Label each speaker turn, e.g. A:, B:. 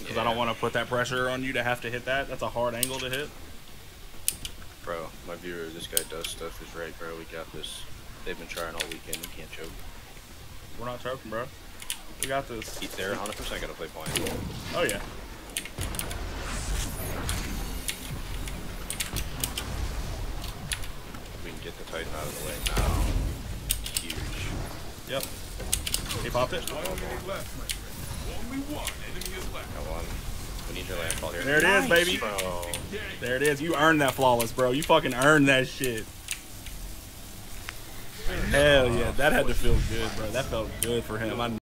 A: because I don't want to put that pressure on you to have to hit that. That's a hard angle to hit.
B: Bro, my viewer, this guy does stuff is right, bro. We got this. They've been trying all weekend. We can't choke.
A: We're not choking, bro. We got this.
B: They're 100% gonna play point.
A: Oh yeah.
B: We can get the Titan out of the way now. Huge.
A: Yep. He popped it.
C: Only one enemy is left.
B: Got one. We need your landfall here.
A: There it is, baby.
B: Bro.
A: There it is. You earned that flawless, bro. You fucking earned that shit. Hell yeah. That had to feel good, bro. That felt good for him.